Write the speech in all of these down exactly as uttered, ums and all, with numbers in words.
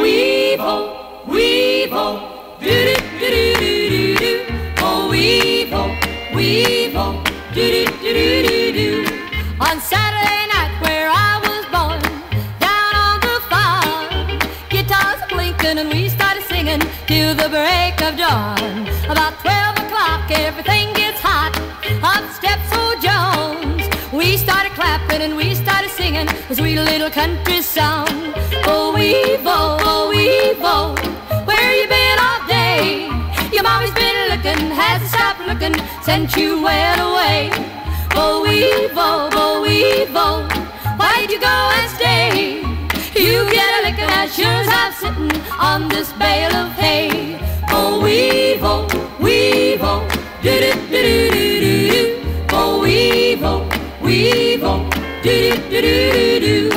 weevil, weevil, do do do do do do. Oh, weevil, weevil, do do do do do do. On Saturday night where I was born, down on the farm, guitars blinking and we started singing till the break of dawn. About twelve o'clock everything gets hot, up steps old Jones. We started clapping and we started singing a sweet little country song. Oh, weevil, oh, weevil, where you been all day? Your mommy's been looking, hasn't stopped looking since you went away. Oh, weevil, oh, weevil, why'd you go and stay? You get a licking as sure as I'm sitting on this bale of hay. Oh, weevil, weevil, do-do-do-do-do-do. Oh, weevil, weevil, do-do-do-do-do-do.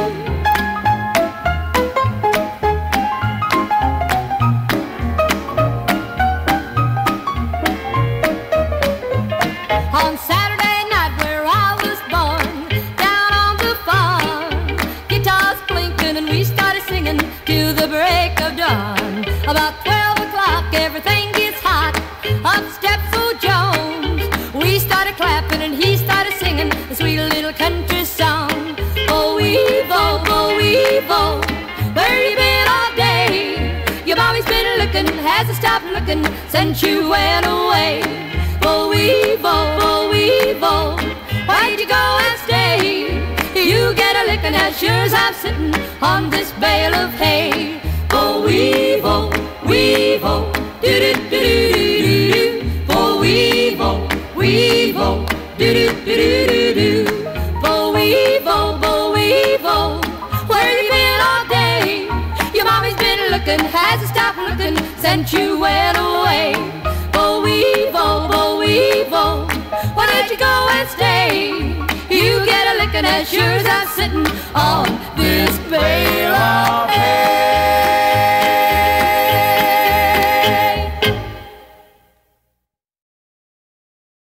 On Saturday night where I was born, down on the farm, guitars blinking and we started singing till the break of dawn. About twelve o'clock everything gets hot, up steps old Jones. We started clapping and he started singing a sweet little country song. Oh, weevil, oh, weevil, where you been all day? Your mommy's been looking, hasn't stopped looking since you went away. Oh, weevil, oh, weevil, why'd you go and stay? You get a licking as sure as I'm sitting on this bale of hay. Oh, weevil, weevil, do-do-do-do-do-do. Oh, weevil, weevil, do-do-do-do-do-do. Oh, weevil, oh, weevil, where you been all day? Your mommy's been looking, hasn't stopped looking since you went away. Oh, weevil, oh, weevil, why did you go and stay? You get a licking as sure as I'm sitting on this bale of